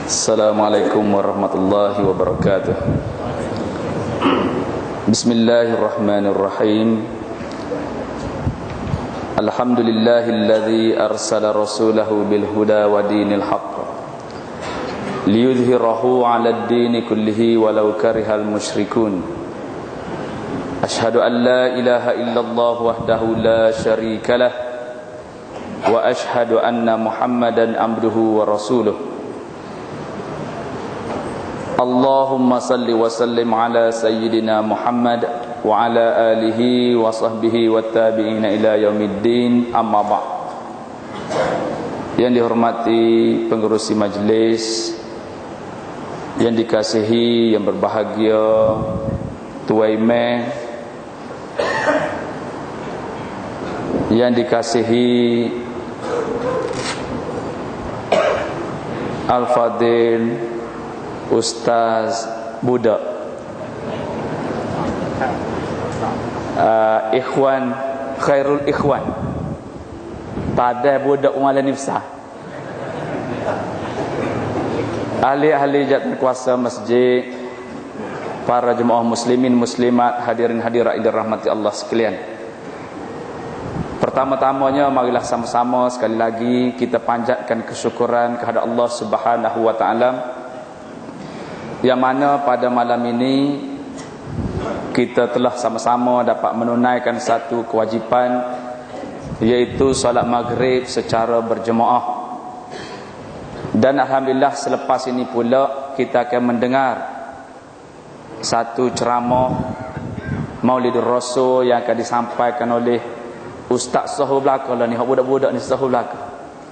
Assalamualaikum warahmatullahi wabarakatuh. Bismillahirrahmanirrahim. Alhamdulillahilladzi arsala rasulahu bil huda wa dinil haqq liyudhhirahu 'alad dini kullihi walau karihal musyrikun. Ashhadu an la ilaha illallah wahdahu la syarika lah wa ashhadu anna Muhammadan abduhu wa rasuluh. Allahumma salli wa sallim ala sayyidina Muhammad wa ala alihi wa sahbihi wa tabi'ina ila yaumiddin, amma ba'd. Yang dihormati pengurusi majlis, yang dikasihi, yang berbahagia Tuai Imam, yang dikasihi Al-Fadil Ustaz budak, ikhwan, khairul ikhwan, pada budak umalan nifsah, ahli-ahli jawatan kuasa masjid, para jemaah muslimin muslimat, hadirin hadirat yang dirahmati Allah sekalian. Pertama-tamanya marilah sama-sama sekali lagi kita panjatkan kesyukuran kepada Allah Subhanahu wa taala, yang mana pada malam ini kita telah sama-sama dapat menunaikan satu kewajipan, iaitu solat maghrib secara berjemaah. Dan alhamdulillah selepas ini pula kita akan mendengar satu ceramah Maulidur Rasul yang akan disampaikan oleh Ustaz Sahul Belaka lah ni, budak-budak ni Sahul Belaka.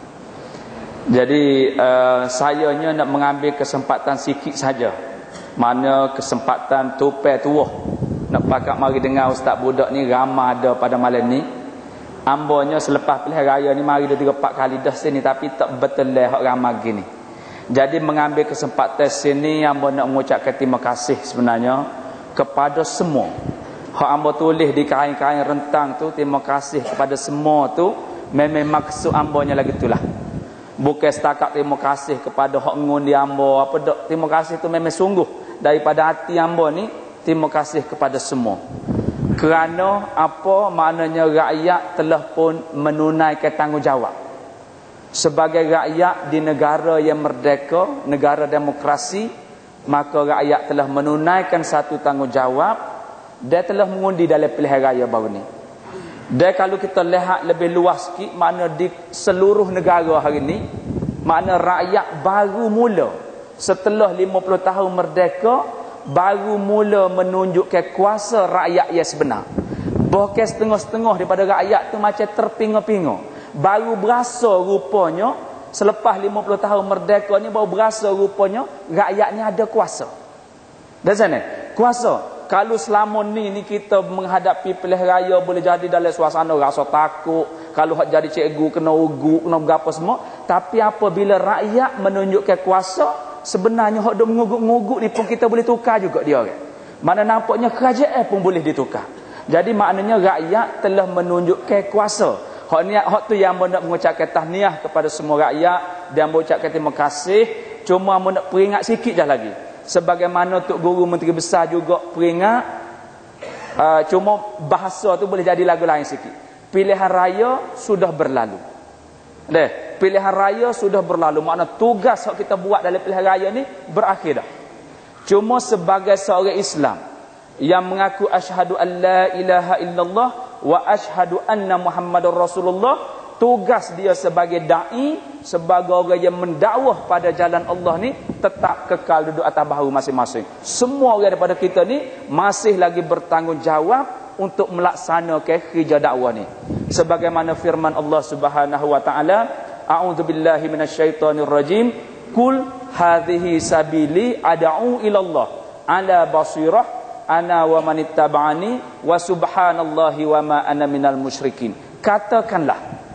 Jadi sayanya nak mengambil kesempatan sikit saja, mana kesempatan tupai tuah nak pakat mari dengar ustaz budak ni ramai ada pada malam ni. Ambonya selepas pilihan raya ni mari dah 3-4 kali dah sini, tapi tak betul lah hak ramai gini. Jadi mengambil kesempatan sini ambo nak mengucapkan terima kasih sebenarnya kepada semua. Hak ambo tulis di kain-kain rentang tu, terima kasih kepada semua tu, memang maksud ambonya lagi itulah. Bukan setakat terima kasih kepada hak ngundi ambo apa dak. Terima kasih tu memang sungguh daripada hati ambo ni. Terima kasih kepada semua. Kerana apa maknanya, rakyat telah pun menunaikan tanggungjawab. Sebagai rakyat di negara yang merdeka, negara demokrasi, maka rakyat telah menunaikan satu tanggungjawab. Dia telah mengundi dalam pilihan raya baru ni. Dan kalau kita lihat lebih luas sikit, makna di seluruh negara hari ini, makna rakyat baru mula setelah 50 tahun merdeka, baru mula menunjukkan kuasa rakyat yang sebenar. Bukan setengah-setengah daripada rakyat tu macam terpinga-pinga. Baru berasa rupanya selepas 50 tahun merdeka ni, baru berasa rupanya rakyat ni ada kuasa. Dan sana kuasa. Kalau selama ni kita menghadapi pilihan raya boleh jadi dalam suasana rasa takut, kalau hak jadi cikgu kena ugu, kena berapa semua. Tapi apabila rakyat menunjukkan kuasa, sebenarnya hak duk menguguk-nguguk ni pun kita boleh tukar juga dia orang. Mana nampaknya kerajaan pun boleh ditukar. Jadi maknanya rakyat telah menunjukkan kuasa. Hak tu yang nak mengucapkan tahniah kepada semua rakyat dan mengucapkan terima kasih. Cuma nak peringat sikit dah lagi. Sebagaimana Tok Guru Menteri Besar juga peringat, cuma bahasa tu boleh jadi lagu lain sikit. Pilihan raya sudah berlalu. Pilihan raya sudah berlalu. Makna tugas yang kita buat dalam pilihan raya ni berakhir dah. Cuma sebagai seorang Islam yang mengaku asyhadu an la ilaha illallah wa asyhadu anna Muhammadar Rasulullah, tugas dia sebagai da'i, sebagai orang yang mendakwah pada jalan Allah ni, tetap kekal duduk atas bahu masing-masing. Semua orang daripada kita ni masih lagi bertanggungjawab untuk melaksanakan kerja dakwah ni. Sebagaimana firman Allah Subhanahu wa taala, a'udzubillahi minasyaitonirrajim, qul hadhihi sabili ad'u ilallah ala basirah ana wa manittaba'ani wa subhanallahi wa ma ana minal musyrikin. Katakanlah,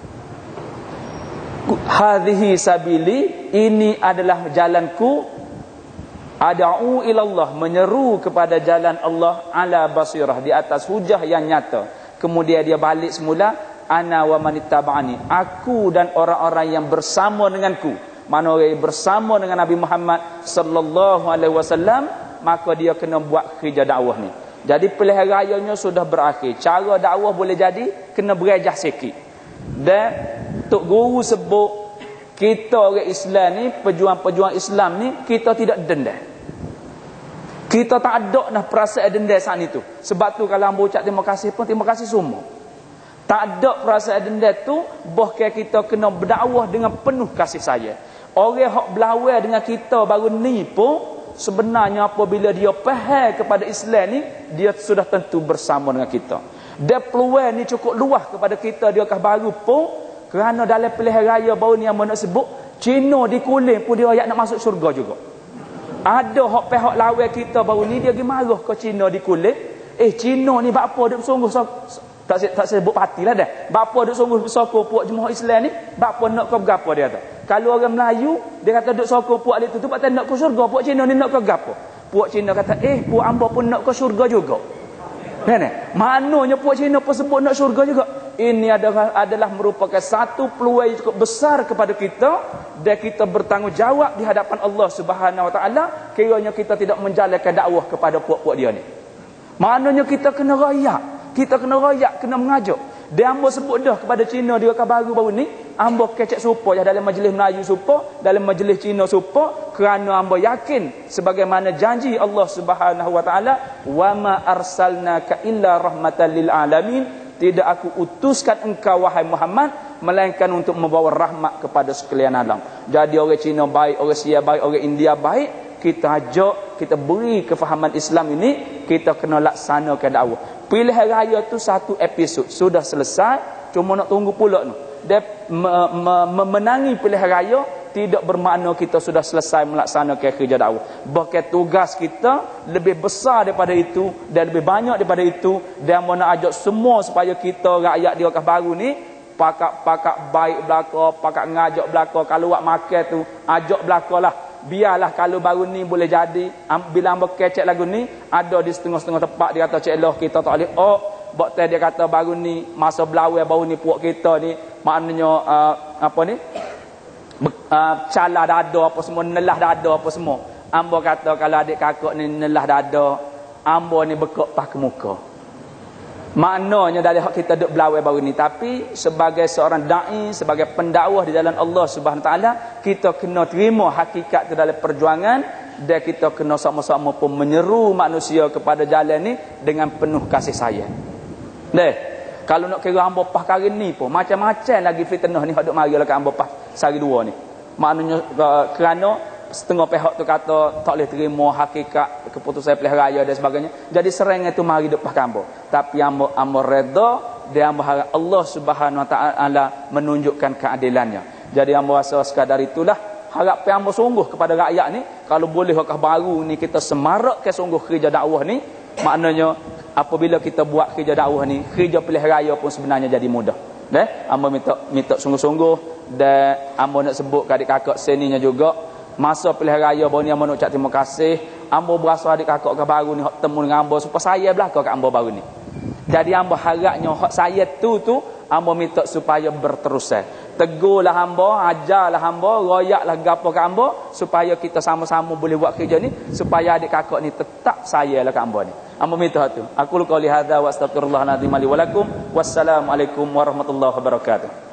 hadhihi sabili, ini adalah jalanku, ad'u ilallah, menyeru kepada jalan Allah, ala basirah, di atas hujah yang nyata. Kemudian dia balik semula, ana wa manittaba'ani, aku dan orang-orang yang bersama denganku, mana orang bersama dengan Nabi Muhammad sallallahu alaihi wasallam, maka dia kena buat kerja dakwah ni. Jadi pilihan rayanya sudah berakhir. Cara dakwah boleh jadi kena berejah sikit. Dan Tok Guru sebut kita orang Islam ni, pejuang-pejuang Islam ni, kita tidak dendam. Kita tak ada dah perasaan dendam saat itu. Sebab tu kalau hamba ucap terima kasih pun terima kasih semua. Tak ada perasaan dendam tu, bahkan kita kena berdakwah dengan penuh kasih sayang. Orang hak berlawan dengan kita baru ni pun sebenarnya apabila dia faham kepada Islam ni, dia sudah tentu bersama dengan kita. Dia peluang ni cukup luas kepada kita dia kah baru pun, kerana dalam pilihan raya baru ni yang nak sebut, Cina di kuling pun dia ayat nak masuk syurga juga. Ada hak pihak lawan kita baru ni dia pergi marah ke Cina di kulit. Cina ni bapa duk sungguh tak sebut partilah dah. Bapa duk sungguh sokong puak jemaah Islam ni, bapa nak ke berapa dia kata. Kalau orang Melayu dia kata duk sokong puak dia tu pasal nak ke syurga, puak Cina ni nak ke berapa. Puak Cina kata puak hamba pun nak ke syurga juga. Kan? Maknanya puak Cina pun sebut nak syurga juga. Ini adalah merupakan satu peluang cukup besar kepada kita, dan kita bertanggungjawab di hadapan Allah Subhanahu Wa Taala kiranya kita tidak menjalankan dakwah kepada puak-puak dia ni. Maknanya kita kena rayak, kena mengajak. Dia hamba sebut dah kepada Cina dia baru ni, hamba kecek supa dalam majlis Melayu supa, dalam majlis Cina supa, kerana hamba yakin sebagaimana janji Allah Subhanahu Wa Taala, wa ma arsalnaka illa rahmatan lil alamin. Tidak aku utuskan engkau wahai Muhammad melainkan untuk membawa rahmat kepada sekalian alam. Jadi orang Cina baik, orang Sia baik, orang India baik, kita ajak, kita beri kefahaman Islam ini, kita kena laksanakan dakwah. Pilihan raya tu satu episod sudah selesai, cuma nak tunggu pula tu. Dia memenangi pilihan raya tidak bermakna kita sudah selesai melaksanakan kerja dakwah. Bahkan tugas kita lebih besar daripada itu dan lebih banyak daripada itu, dan mau nak ajak semua supaya kita rakyat di Wakaf Baru ni pakak baik belaka, pakak ngajak belaka. Kalau buat makan tu ajak belakalah. Biarlah kalau baru ni boleh jadi, bila hamba kecek lagu ni ada di setengah-setengah tempat dia kata cik Allah kita tak boleh bak dia kata baru ni masa belawai baru ni puak kita ni maknanya cala dada apa semua, nelah dada apa semua. Ambo kata kalau adik kakak ni nelah dada, ambo ni bekak pas ke muka. Maknanya dari hak kita duk belawai baru ni, tapi sebagai seorang dai, sebagai pendakwah di jalan Allah Subhanahu taala, kita kena terima hakikat itu dalam perjuangan, dan kita kena sama-sama pun menyeru manusia kepada jalan ni dengan penuh kasih sayang. Kalau nak kira hamba pas kali ni pun macam-macam lagi fitnah ni hak duk mari dekat hamba pas sehari dua ni. Maknanya kerana setengah pihak tu kata tak boleh terima hakikat keputusan pilihan raya dan sebagainya. Jadi sering itu mari duk pas hamba. Tapi hamba redha, dan hamba harap Allah Subhanahu Wa Taala menunjukkan keadilannya. Jadi hamba rasa sekadar itulah harap hamba sungguh kepada rakyat ni, kalau boleh Wakaf Baru ni kita semarakkan sungguh kerja dakwah ni. Maknanya apabila kita buat kerja dakwah ni, kerja pilihan raya pun sebenarnya jadi mudah. Hamba minta sungguh-sungguh, dan hamba nak sebut ke adik kakak seninya juga, masa pilihan raya baru ni hamba nak ucap terima kasih. Hamba berasa adik kakak ke baru ni hak temu dengan hamba supaya saya belaka kat hamba baru ni. Jadi hamba harapnya hak saya tu hamba minta supaya berterusan. Tegurlah hamba, ajarlah hamba, royaklah gapo kat hamba supaya kita sama-sama boleh buat kerja ni, supaya adik kakak ni tetap sayalah kat hamba ni. Hamba minta tu. Aku qauli hadza wa astaghfirullahalazim li wa lakum. Wassalamualaikum warahmatullahi wabarakatuh.